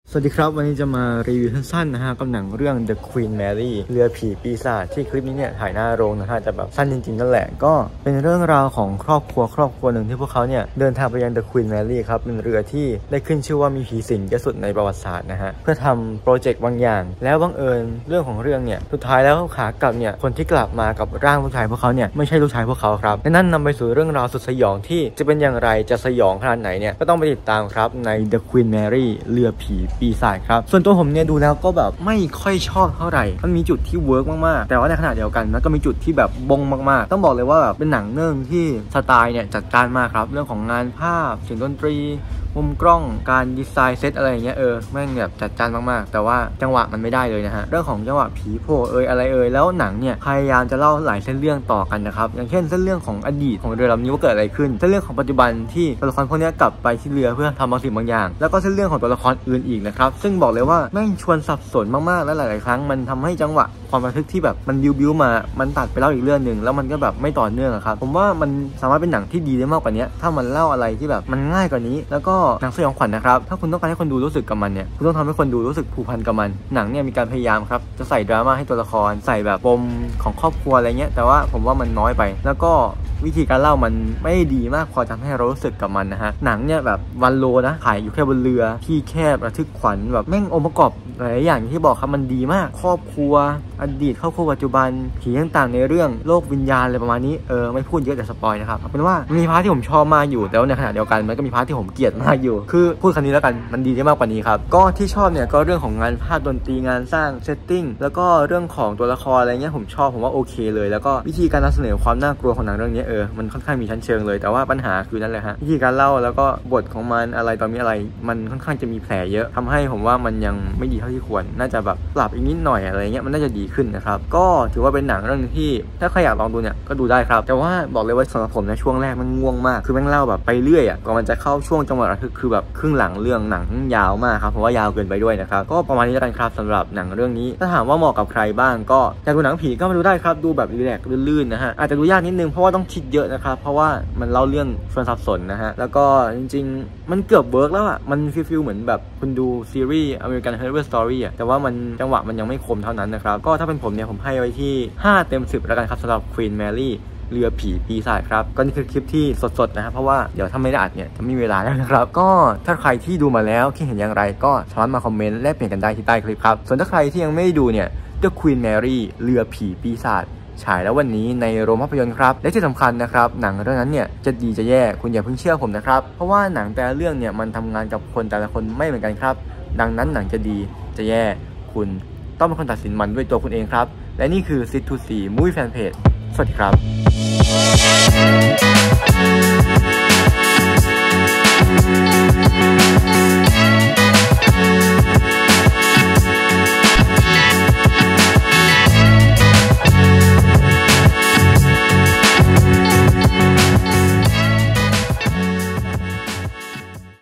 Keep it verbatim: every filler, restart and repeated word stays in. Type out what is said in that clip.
สวัสดีครับวันนี้จะมารีวิวสั้นๆนะฮะกับหนังเรื่อง The Queen Mary เรือผีปีศาจที่คลิปนี้เนี่ยถ่ายหน้าโรงนะฮะจะแบบสั้นจริงๆนั่นแหละก็เป็นเรื่องราวของครอบครัวครอบครัวหนึ่งที่พวกเขาเนี่ยเดินทางไปยัง The Queen Mary ครับเป็นเรือที่ได้ขึ้นชื่อว่ามีผีสิงที่สุดในประวัติศาสตร์นะฮะเพื่อทำโปรเจกต์บางอย่างแล้วบังเอิญเรื่องของเรื่องเนี่ยสุดท้ายแล้วขากลับเนี่ยคนที่กลับมากับร่างลูกชายพวกเขาเนี่ยไม่ใช่ลูกชายพวกเขาครับและนั่นนำไปสู่เรื่องราวสุดสยองที่จะเป็นอย่างไรจะสยองขนาดไหนเนี่ยก็ต้องไปติดตามครับใน The Queen Mary เรือผีปีศาจครับส่วนตัวผมเนี่ยดูแล้วก็แบบไม่ค่อยชอบเท่าไหร่มันมีจุดที่เวิร์กมากๆแต่ว่าในขณะเดียวกันมันก็มีจุดที่แบบบงมากๆต้องบอกเลยว่าแบบเป็นหนังเรื่องที่สไตล์เนี่ยจัดจ้านมากครับเรื่องของงานภาพเสียงดนตรีมุมกล้องการดีไซน์เซตอะไรอย่างเงี้ยเออแม่งแบบจัดจ้านมากๆแต่ว่าจังหวะมันไม่ได้เลยนะฮะเรื่องของจังหวะผีโผล่เอยอะไรเอยแล้วหนังเนี่ยพยายามจะเล่าหลายเส้นเรื่องต่อกันนะครับอย่างเช่นเส้นเรื่องของอดีตของเรือลำนี้ว่าเกิดอะไรขึ้นเส้นเรื่องของปัจจุบันที่ตัวละครพวกนี้กลับไปที่เรือเพื่อทำบางสิ่งบางอย่างแล้วก็เส้นเรื่องของตัวละครอื่นอีกนะครับซึ่งบอกเลยว่าแม่งชวนสับสนมากๆและหลายๆครั้งมันทำให้จังหวะความระทึกที่แบบมันบิวบิวมามันตัดไปเล่าอีกเรื่องนึงแล้วมันก็แบบไม่ต่อเนื่องครับผมว่ามันสามารถเป็นหนังที่ดีได้มากกว่านี้ถ้ามันเล่าอะไรที่แบบมันง่ายกว่านี้แล้วก็หนังสยองขวัญนะครับถ้าคุณต้องการให้คนดูรู้สึกกับมันเนี่ยคุณต้องทำให้คนดูรู้สึกผูกพันกับมันหนังเนี่ยมีการพยายามครับจะใส่ดราม่าให้ตัวละครใส่แบบปมของครอบครัวอะไรเงี้ยแต่ว่าผมว่ามันน้อยไปแล้วก็วิธีการเล่ามันไม่ดีมากพอทำให้เรารู้สึกกับมันนะฮะหนังเนี่ยแบบวันโลนะถ่ายอยู่แค่บนเรือที่แคบระทึกขวัญแบบแม่งองค์ประกอบหลายอย่างที่บอกครับมันดีมากครอบครัวอดีตครอบครัวปัจจุบันผีต่างๆในเรื่องโลกวิญญาณอะไรประมาณนี้เออไม่พูดเยอะแต่สปอยนะครับเป็นว่ามีพาร์ทที่ผมชอบมากอยู่แต่ว่าในขณะเดียวกันมันก็มีพาร์ทที่ผมเกลียดมากอยู่คือพูดคำนี้แล้วกันมันดีได้มากกว่านี้ครับก็ที่ชอบเนี่ยก็เรื่องของงานภาพดนตรีงานสร้างเซตติ้งแล้วก็เรื่องของตัวละครอะไรเงี้ยผมชอบผมว่าโอเคเลยแล้วก็วิธีการนำเสนอความน่ากลัวของหนังเรื่องนี้เออมันค่อนข้างมีชั้นเชิงเลยแต่ว่าปัญหาคือนั่นแหละฮะวิธีการเล่าแล้วก็บทของมันอะไรตอนนี้อะไรมันค่อนข้างจะมีแผลเยอะทำให้ผมว่ามันยังไม่ดีเท่าที่ควรน่าจะแบบปรับอีกนิดหน่อยอะไรเงี้ยมันน่าจะดีขึ้นนะครับก็ถือว่าเป็นหนังเรื่องที่ถ้าใครอยากลองดูเนี่ยก็ดูได้ครับแต่ว่าบอกเลยว่าสำหรับผมในช่วงแรกมันง่วงมากคือแม่งเล่าแบบไปเรื่อยอ่ะก่อนมันจะเข้าช่วงจังหวะระทึกคือแบบครึ่งหลังเรื่องหนังยาวมากครับเพราะว่ายาวเกินไปด้วยนะครับก็ประมาณนี้แล้วกันครับสำหรับหนังเรื่องนี้ถ้าถามว่าเหมาะกับใครบ้างก็อยากดูหนังผีก็มาดูได้ครับดูแบบรีแลกซ์ลื่นๆนะฮะอาจจะดูยากนิดนึงเพราะว่าต้องคิดเยอะนะครับเพราะว่ามันเล่าเรื่องชวนสับสนนะฮะแล้วก็จริงๆมันเกือบเวิร์กแล้วอ่ะมันฟีลเหมือนแบบคุณดูซีรีส์ American Horror Story อ่ะแต่ว่ามันจังหวะมันยังไม่คมเท่านั้นนะครับก็ถ้าเป็นผมเนี่ยผมให้ไว้ที่ห้าเต็มสิบแล้วกันครับสำหรับ Queen Mary เรือผีปีศาจครับก็นี่คือคลิปที่สดๆนะครับเพราะว่าเดี๋ยวถ้าไม่ได้อัดเนี่ยจะไม่มีเวลาแล้วนะครับก็ถ้าใครที่ดูมาแล้วคิดเห็นอย่างไรก็สามารถมาคอมเมนต์แลกเปลี่ยนกันได้ที่ใต้คลิปครับส่วนถ้าใครที่ยังไม่ได้ดูเนี่ย The Queen Mary เรือผีปีศาจฉายแล้ววันนี้ในโรงภาพยนตร์ครับและที่สำคัญนะครับหนังเรื่องนั้นเนี่ยจะดีจะแย่คุณอย่าเพิ่งเชื่อผมนะครับเพราะว่าหนังแต่ละเรื่องเนี่ยมันทำงานกับคนแต่ละคนไม่เหมือนกันครับดังนั้นหนังจะดีจะแย่คุณต้องเป็นคนตัดสินมันด้วยตัวคุณเองครับและนี่คือ Sit to See Movie Fan Page สวัสดีครับ